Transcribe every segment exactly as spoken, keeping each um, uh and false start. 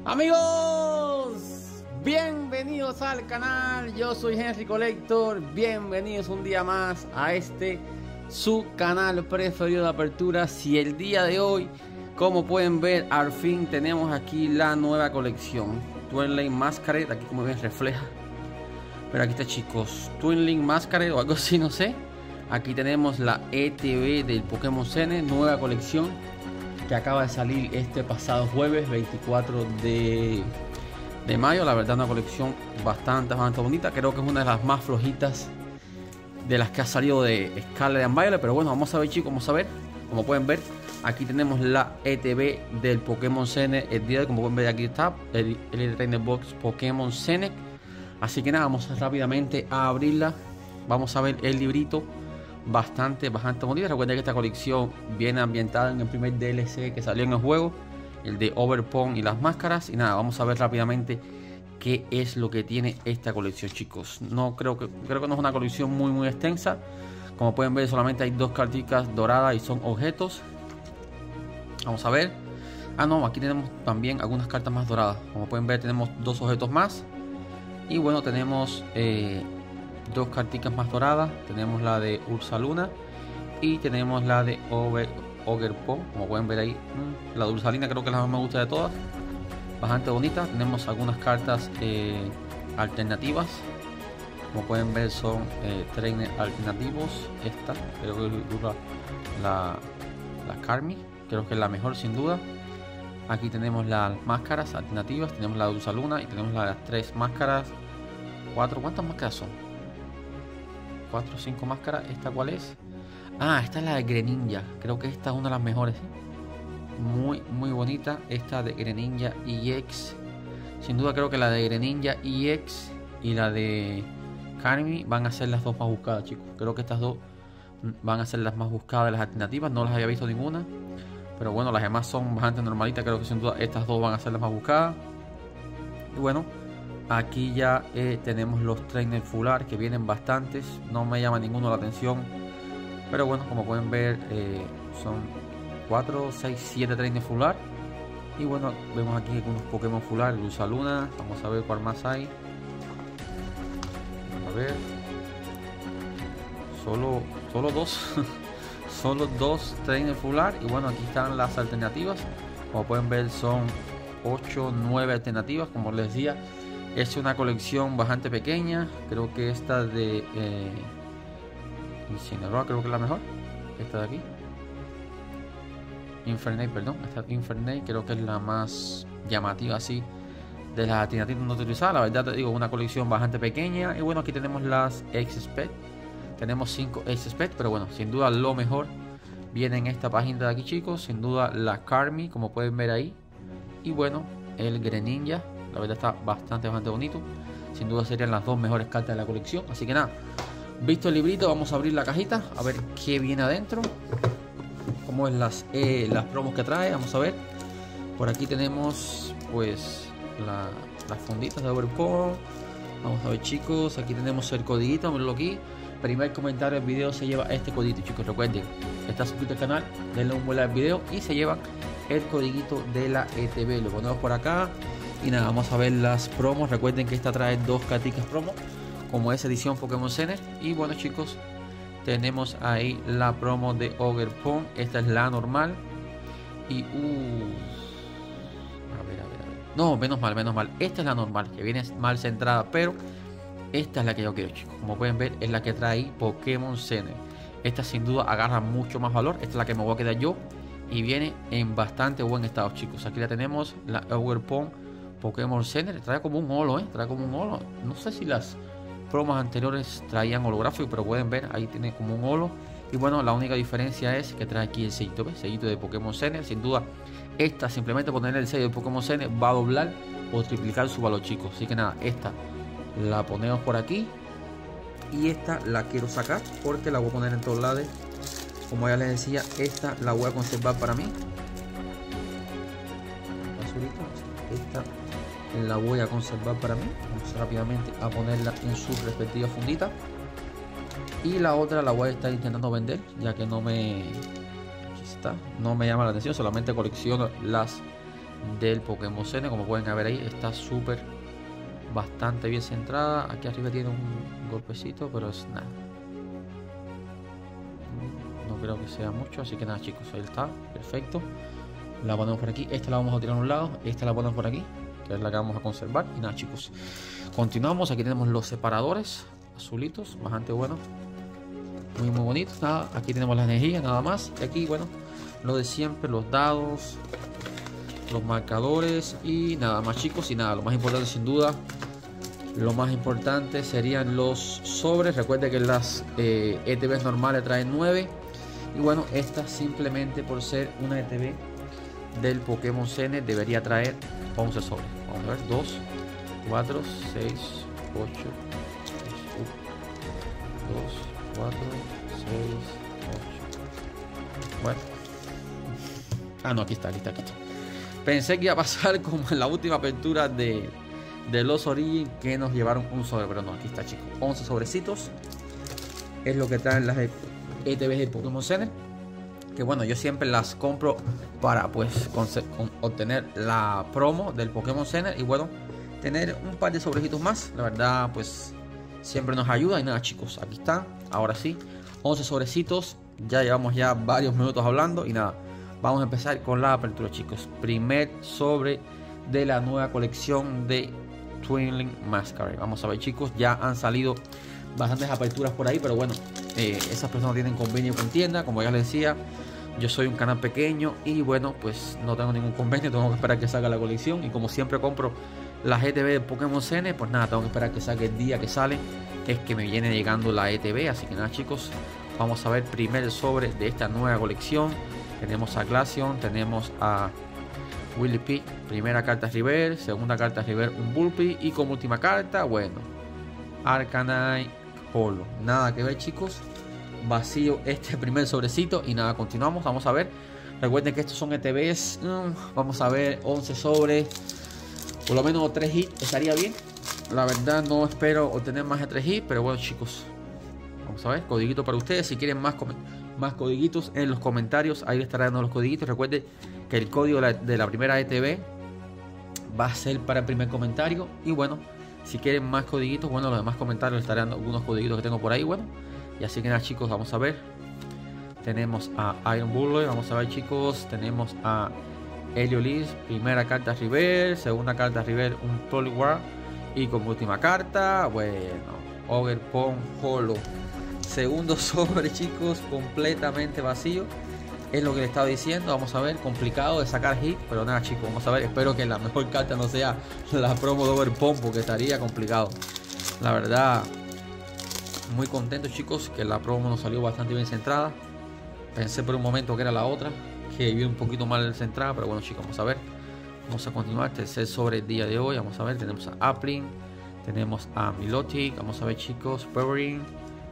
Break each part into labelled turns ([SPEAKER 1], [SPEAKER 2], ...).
[SPEAKER 1] Amigos, bienvenidos al canal. Yo soy Henry Collector. Bienvenidos un día más a este su canal preferido de aperturas. Y el día de hoy, como pueden ver, al fin tenemos aquí la nueva colección Twin Link Masquerade. Aquí como ven refleja, pero aquí está, chicos, Twin Link Masquerade o algo así, no sé. Aquí tenemos la E T B del Pokémon Cene, nueva colección que acaba de salir este pasado jueves veinticuatro de, de mayo. La verdad, una colección bastante, bastante bonita. Creo que es una de las más flojitas de las que ha salido de Scarlet and Violet. Pero bueno, vamos a ver, chicos, vamos a ver. Como pueden ver, aquí tenemos la E T B del Pokémon Cene. El día de, como pueden ver, aquí está el Elite Trainer Box Pokémon Cene. Así que nada, vamos rápidamente a abrirla. Vamos a ver el librito. Bastante, bastante bonita. Recuerden que esta colección viene ambientada en el primer D L C que salió en el juego, el de Overpon y las máscaras. Y nada, vamos a ver rápidamente qué es lo que tiene esta colección, chicos. No creo que creo que no es una colección muy muy extensa. Como pueden ver, solamente hay dos carticas doradas y son objetos. Vamos a ver. Ah, no, aquí tenemos también algunas cartas más doradas. Como pueden ver, tenemos dos objetos más. Y bueno, tenemos eh, dos carticas más doradas. Tenemos la de Ursaluna y tenemos la de Ogerpon. Como pueden ver ahí, la de Ursalina creo que es la más me gusta de todas. Bastante bonita. Tenemos algunas cartas eh, alternativas. Como pueden ver, son eh, trainers alternativos. Esta creo que es la, la Carmi, creo que es la mejor sin duda. Aquí tenemos las máscaras alternativas. Tenemos la de Ursaluna y tenemos las tres máscaras. Cuatro, ¿cuántas máscaras son? Cuatro o cinco máscaras. ¿Esta cuál es? Ah, esta es la de Greninja. Creo que esta es una de las mejores, ¿eh? Muy, muy bonita. Esta de Greninja E X. Sin duda creo que la de Greninja E X y la de Carmi van a ser las dos más buscadas, chicos. Creo que estas dos van a ser las más buscadas de las alternativas. No las había visto ninguna, pero bueno, las demás son bastante normalitas. Creo que sin duda estas dos van a ser las más buscadas. Y bueno, aquí ya eh, tenemos los trainers full art, que vienen bastantes. No me llama ninguno la atención, pero bueno, como pueden ver, eh, son cuatro, seis, siete trainers full art. Y bueno, vemos aquí algunos Pokémon full art. Ursaluna, vamos a ver cuál más hay. Vamos a ver. Solo, solo dos. Solo dos trainers full art. Y bueno, aquí están las alternativas. Como pueden ver, son ocho, nueve alternativas. Como les decía, es una colección bastante pequeña. Creo que esta de eh, Incineroar creo que es la mejor. Esta de aquí, Infernape, perdón. Esta Infernape creo que es la más llamativa así de las alternativas no utilizadas. La verdad te digo, una colección bastante pequeña. Y bueno, aquí tenemos las X-Spec. Tenemos cinco X-Spec, pero bueno, sin duda lo mejor viene en esta página de aquí, chicos. Sin duda la Carmi, como pueden ver ahí. Y bueno, el Greninja. La verdad está bastante, bastante bonito. Sin duda serían las dos mejores cartas de la colección. Así que nada, visto el librito, vamos a abrir la cajita a ver qué viene adentro. Cómo es las, eh, las promos que trae. Vamos a ver. Por aquí tenemos pues la, las funditas de Overpower. Vamos a ver, chicos. Aquí tenemos el codiguito. Mírenlo aquí. Primer comentario del video se lleva este codito, chicos. Recuerden, está suscrito al canal, denle un buen like al video y se llevan el codiguito de la E T B. Lo ponemos por acá. Y nada, vamos a ver las promos. Recuerden que esta trae dos carticas promo, como es edición Pokémon Cene. Y bueno, chicos, tenemos ahí la promo de Ogerpon. Esta es la normal. Y uh, a ver, a ver, a ver. No, menos mal, menos mal. Esta es la normal, que viene mal centrada, pero esta es la que yo quiero, chicos. Como pueden ver, es la que trae ahí Pokémon Cene. Esta sin duda agarra mucho más valor. Esta es la que me voy a quedar yo. Y viene en bastante buen estado, chicos. Aquí la tenemos, la Ogerpon Pokémon Cene. Trae como un holo, eh. Trae como un holo. No sé si las promos anteriores traían holográfico, pero pueden ver, ahí tiene como un holo. Y bueno, la única diferencia es que trae aquí el sellito, ¿ves? Sellito de Pokémon Cene. Sin duda, esta simplemente poner el sello de Pokémon Cene va a doblar o triplicar su valor, chicos. Así que nada, esta la ponemos por aquí. Y esta la quiero sacar porque la voy a poner en todos lados. Como ya les decía, esta la voy a conservar para mí. Esta la voy a conservar para mí. Vamos rápidamente a ponerla en su respectiva fundita. Y la otra la voy a estar intentando vender, ya que no me... Aquí está. No me llama la atención. Solamente colecciono las del Pokémon Cene. Como pueden ver ahí, está súper bastante bien centrada. Aquí arriba tiene un golpecito, pero es nada, no creo que sea mucho, así que nada chicos, ahí está, perfecto. La ponemos por aquí, esta la vamos a tirar a un lado, esta la ponemos por aquí, que es la que vamos a conservar. Y nada chicos, continuamos. Aquí tenemos los separadores azulitos, bastante bueno, muy muy bonito. Nada, aquí tenemos la energía nada más. Y aquí bueno, lo de siempre, los dados, los marcadores y nada más chicos. Y nada, lo más importante sin duda, lo más importante serían los sobres. Recuerde que las eh, E T Bs normales traen nueve. Y bueno, esta simplemente por ser una E T B del Pokémon Cene debería traer once sobres. Vamos a ver, dos, cuatro, seis, ocho, dos, cuatro, seis, ocho. Bueno. Ah, no, aquí está, aquí está, aquí está. Pensé que iba a pasar como en la última apertura de, de los Origin, que nos llevaron un sobre, pero no, aquí está chicos. once sobrecitos. Es lo que traen las E T Bs de Pokémon Cene. Que bueno, yo siempre las compro para pues con, con, obtener la promo del Pokémon Center. Y bueno, tener un par de sobrecitos más, la verdad pues siempre nos ayuda. Y nada chicos, aquí están, ahora sí, once sobrecitos. Ya llevamos ya varios minutos hablando. Y nada, vamos a empezar con la apertura chicos. Primer sobre de la nueva colección de Twinling Masquerade. Vamos a ver chicos, ya han salido bastantes aperturas por ahí, pero bueno, eh, esas personas tienen convenio con tienda. Como ya les decía, yo soy un canal pequeño y bueno, pues no tengo ningún convenio, tengo que esperar que salga la colección. Y como siempre compro las E T B de Pokémon Cene, pues nada, tengo que esperar que salga el día que sale, que es que me viene llegando la E T B. Así que nada chicos, vamos a ver primer sobre de esta nueva colección. Tenemos a Glaceon, tenemos a Willy P, primera carta River, segunda carta River un Bulpi y como última carta, bueno, Arcanine Holo. Nada que ver chicos, vacío este primer sobrecito. Y nada, continuamos, vamos a ver. Recuerden que estos son E T Bs. mm, Vamos a ver, once sobres, por lo menos tres hits estaría bien. La verdad no espero obtener más de tres hits, pero bueno chicos, vamos a ver, codiguito para ustedes. Si quieren más, más codiguitos en los comentarios, ahí les estaré dando los codiguitos. Recuerden que el código de la, de la primera E T B va a ser para el primer comentario. Y bueno, si quieren más codiguitos, bueno, los demás comentarios les estaré dando algunos codiguitos que tengo por ahí. Bueno, y así que nada chicos, vamos a ver. Tenemos a Iron Bullet, vamos a ver chicos. Tenemos a Heliolisk, primera carta River, segunda carta River un Poliwag y como última carta, bueno, Ogerpon Holo. Segundo sobre chicos, completamente vacío. Es lo que le estaba diciendo, vamos a ver, complicado de sacar hit, pero nada chicos, vamos a ver. Espero que la mejor carta no sea la promo de Ogerpon, porque estaría complicado. La verdad, muy contento chicos, que la promo nos salió bastante bien centrada. Pensé por un momento que era la otra, que vi un poquito mal centrada, pero bueno chicos, vamos a ver. Vamos a continuar, tercer sobre el día de hoy. Vamos a ver, tenemos a Applin, tenemos a Milotic, vamos a ver chicos, Powering,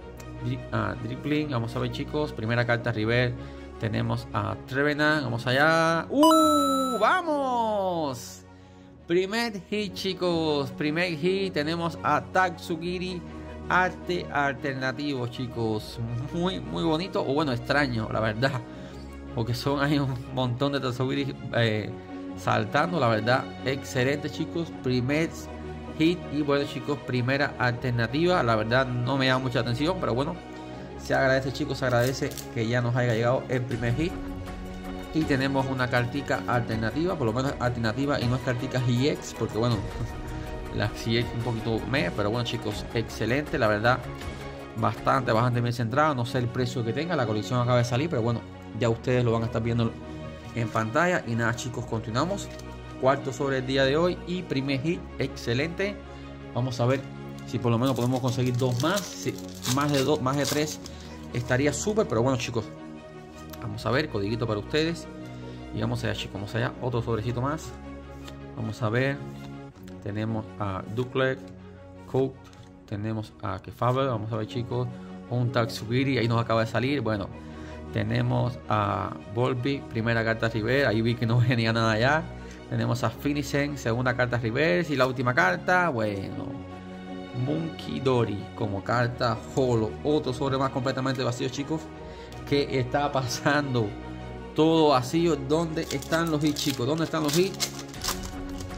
[SPEAKER 1] a Dribbling, vamos a ver chicos, primera carta River. Tenemos a Trevenant, vamos allá. ¡Uh! ¡Vamos! Primer hit chicos, primer hit. Tenemos a Tatsugiri, arte alternativo chicos. Muy muy bonito, o bueno, extraño la verdad, porque son hay un montón de Tatsugiri eh, saltando. La verdad, excelente chicos, primer hit. Y bueno chicos, primera alternativa. La verdad no me llama mucha atención, pero bueno, se agradece chicos, se agradece que ya nos haya llegado el primer hit. Y tenemos una cartica alternativa, por lo menos alternativa, y no es cartica G X, porque bueno, la G X un poquito me, pero bueno chicos, excelente, la verdad, bastante, bastante bien centrado. No sé el precio que tenga, la colección acaba de salir, pero bueno, ya ustedes lo van a estar viendo en pantalla. Y nada chicos, continuamos. Cuarto sobre el día de hoy y primer hit, excelente. Vamos a ver si por lo menos podemos conseguir dos más. Si más de dos, más de tres estaría súper, pero bueno chicos, vamos a ver, codiguito para ustedes. Y vamos allá chicos, vamos allá, otro sobrecito más. Vamos a ver, tenemos a Duclet, Coke, tenemos a Kefable, vamos a ver chicos, un Tatsugiri, ahí nos acaba de salir. Bueno, tenemos a Volby, primera carta River, ahí vi que no venía nada allá. Tenemos a Finishen, segunda carta Reverse. Y la última carta, bueno, Munkidori como carta Holo. Otro sobre más completamente vacío chicos. ¿Qué está pasando? Todo vacío. ¿Dónde están los hits chicos? ¿Dónde están los hits?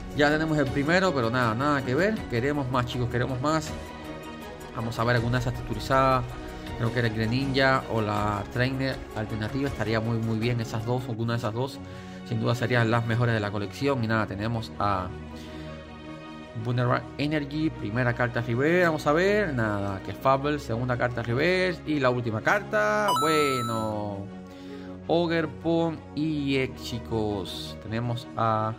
[SPEAKER 1] Ya tenemos el primero, pero nada, nada que ver. Queremos más, chicos, queremos más. Vamos a ver alguna de esas texturizadas. Creo que era el Greninja o la Trainer alternativa. Estaría muy muy bien esas dos, alguna de esas dos. Sin duda serían las mejores de la colección. Y nada, tenemos a Vulnerable Energy, primera carta reverse. Vamos a ver, nada, que Fable, segunda carta reverse. Y la última carta, bueno, Ogerpon E X, chicos. Tenemos a,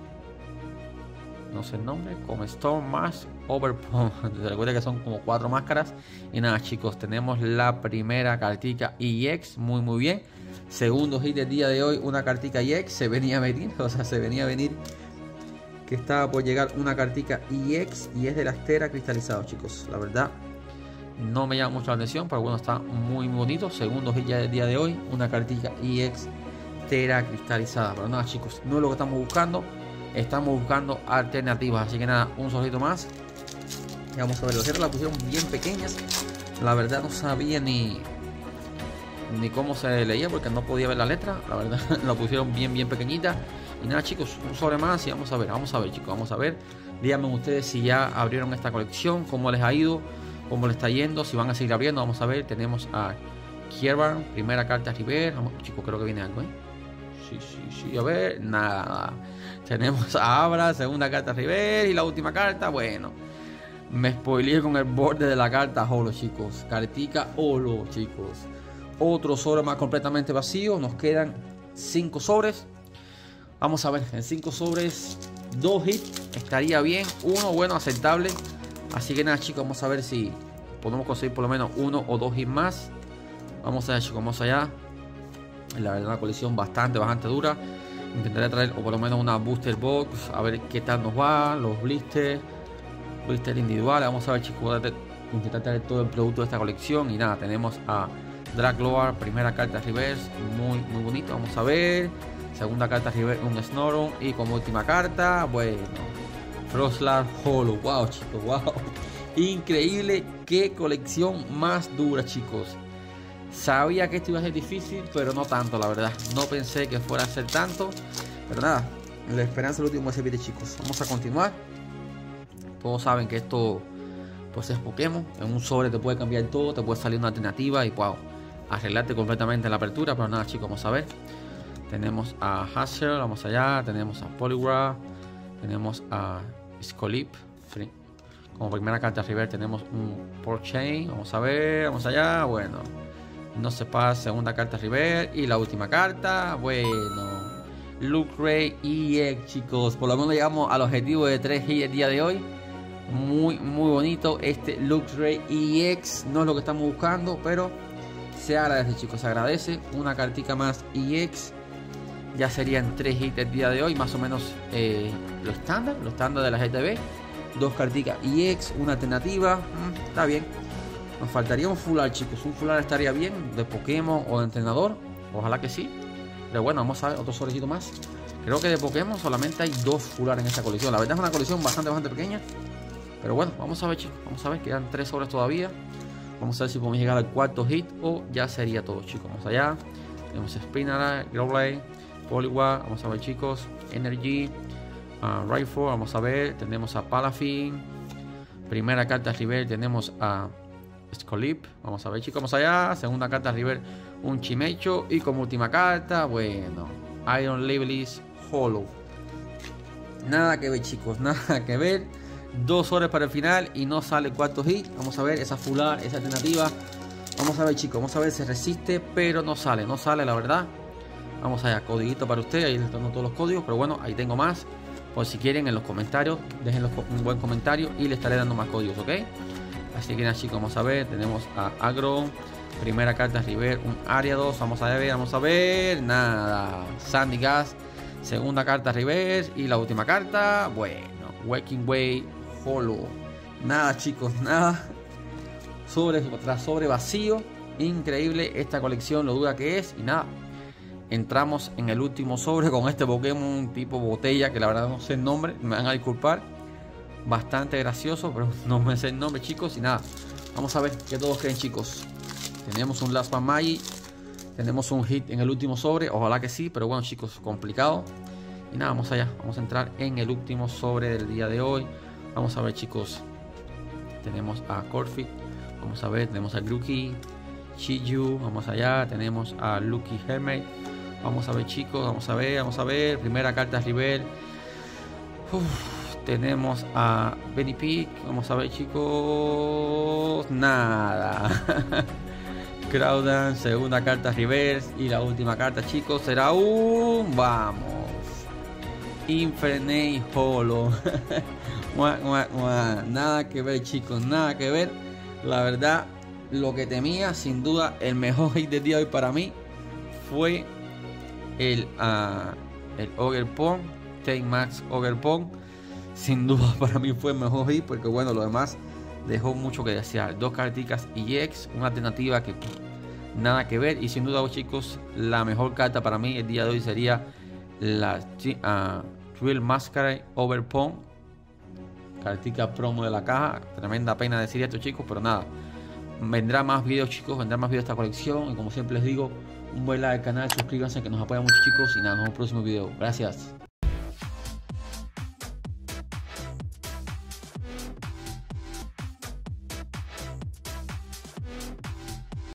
[SPEAKER 1] no sé el nombre, como Storm Mask Overpon. Recuerda que son como cuatro máscaras. Y nada, chicos, tenemos la primera cartica E X, muy muy bien. Segundo hit del día de hoy, una cartica E X. Se venía a venir, o sea, se venía a venir que estaba por llegar una cartica E X y es de las Tera cristalizados, chicos. La verdad no me llama mucho la atención, pero bueno, está muy, muy bonito. Segundo hit ya del día de hoy, una cartica E X Tera cristalizada. Pero nada, chicos, no es lo que estamos buscando. Estamos buscando alternativas. Así que nada, un solito más. Y vamos a ver, las letras las pusieron bien pequeñas. La verdad no sabía ni ni cómo se leía porque no podía ver la letra. La verdad la pusieron bien, bien pequeñita. Y nada, chicos, un sobre más y vamos a ver, vamos a ver, chicos, vamos a ver. Díganme ustedes si ya abrieron esta colección, cómo les ha ido, cómo les está yendo, si van a seguir abriendo. Vamos a ver, tenemos a Kierban, primera carta River. Vamos, chicos, creo que viene algo, ¿eh? Sí, sí, sí, a ver, nada. Tenemos a Abra, segunda carta River y la última carta, bueno. Me spoileé con el borde de la carta Holo, chicos. Cartica Holo, chicos. Otro sobre más completamente vacío. Nos quedan cinco sobres. Vamos a ver, en cinco sobres, dos hits estaría bien. Uno, bueno, aceptable. Así que nada, chicos, vamos a ver si podemos conseguir por lo menos uno o dos hits más. Vamos allá, chicos, vamos allá. La verdad, una colección bastante, bastante dura. Intentaré traer o por lo menos una booster box. A ver qué tal nos va. Los blisters, blister individuales. Vamos a ver, chicos, intentar traer todo el producto de esta colección. Y nada, tenemos a Dragloar, primera carta reverse. Muy, muy bonito. Vamos a ver. Segunda carta reverse, un Snorunt. Y como última carta, bueno, Frostlass Holo. Wow, chicos, wow. Increíble, qué colección más dura, chicos. Sabía que esto iba a ser difícil, pero no tanto, la verdad. No pensé que fuera a ser tanto. Pero nada, la esperanza es el último S P T, chicos. Vamos a continuar. Todos saben que esto pues es Pokémon. En un sobre te puede cambiar todo, te puede salir una alternativa y wow, arreglarte completamente la apertura. Pero nada, chicos, vamos a ver. Tenemos a Hazel, vamos allá. Tenemos a Poliwrath. Tenemos a Scolip. Como primera carta river tenemos un Porchain. Vamos a ver, vamos allá. Bueno, no se pasa. Segunda carta river. Y la última carta, bueno, Luxray E X, chicos. Por lo menos llegamos al objetivo de tres hits el día de hoy. Muy, muy bonito este Luxray E X. No es lo que estamos buscando, pero se agradece, chicos, se agradece. Una cartica más E X. Ya serían tres hits el día de hoy, más o menos eh, lo estándar, lo estándar de la G T B. Dos carticas E X, una alternativa, mm, está bien. Nos faltaría un full art, chicos. Un full art estaría bien, de Pokémon o de entrenador. Ojalá que sí. Pero bueno, vamos a ver otro sobrecito más. Creo que de Pokémon solamente hay dos full art en esta colección. La verdad es una colección bastante, bastante pequeña. Pero bueno, vamos a ver, chicos. Vamos a ver, quedan tres sobres todavía. Vamos a ver si podemos llegar al cuarto hit o ya sería todo, chicos. Vamos allá. Tenemos Spinara, Growlithe, Poliwrath. Vamos a ver, chicos. Energy. Uh, Rifle, vamos a ver, tenemos a Palafin. Primera carta river, tenemos a Scolip. Vamos a ver, chicos, vamos allá. Segunda carta river, un Chimecho. Y como última carta, bueno, Iron Levelis Holo. Nada que ver, chicos, nada que ver. Dos horas para el final y no sale cuarto hit. Vamos a ver esa full art, esa alternativa. Vamos a ver, chicos, vamos a ver, se resiste, pero no sale, no sale, la verdad. Vamos allá, codiguito para usted. Ahí les tengo todos los códigos, pero bueno, ahí tengo más. Por si quieren, en los comentarios, déjenlos un buen comentario y les estaré dando más códigos, ¿ok? Así que nada, chicos, vamos a ver. Tenemos a Agro. Primera carta river, un Ariados. Vamos a ver, vamos a ver. Nada. Sandygast. Segunda carta river. Y la última carta, bueno, Waking Way Holo. Nada, chicos, nada. Sobre tras sobre vacío. Increíble esta colección, lo dura que es. Y nada. Entramos en el último sobre con este Pokémon tipo botella, que la verdad no sé el nombre, me van a disculpar. Bastante gracioso, pero no me sé el nombre, chicos. Y nada, vamos a ver que todos creen, chicos. Tenemos un Last One Magic. Tenemos un hit en el último sobre, ojalá que sí, pero bueno, chicos, complicado. Y nada, vamos allá, vamos a entrar en el último sobre del día de hoy. Vamos a ver, chicos, tenemos a Corphic, vamos a ver, tenemos a Grookey, Chiju, vamos allá, tenemos a Lucky Hermit. Vamos a ver, chicos, vamos a ver, vamos a ver, primera carta River. Uf, tenemos a Benny Pick, vamos a ver, chicos, nada. Crowdan, segunda carta reverse. Y la última carta, chicos, será un... vamos, Infernape Holo. Nada que ver, chicos, nada que ver. La verdad, lo que temía, sin duda, el mejor hit del día de hoy para mí fue el, uh, el Ogerpon, Take Max Ogerpon. Sin duda para mí fue el mejor hit, porque bueno, lo demás dejó mucho que desear. Dos carticas E X, una alternativa que pff, nada que ver. Y sin duda, chicos, la mejor carta para mí el día de hoy sería la uh, Trill Masquerade Ogerpon, cartica promo de la caja. Tremenda pena decir esto, chicos, pero nada, vendrá más videos, chicos, vendrá más videos de esta colección. Y como siempre les digo, un buen like al canal, suscríbanse, que nos apoya mucho, chicos. Y nada, nos vemos en el próximo video. Gracias.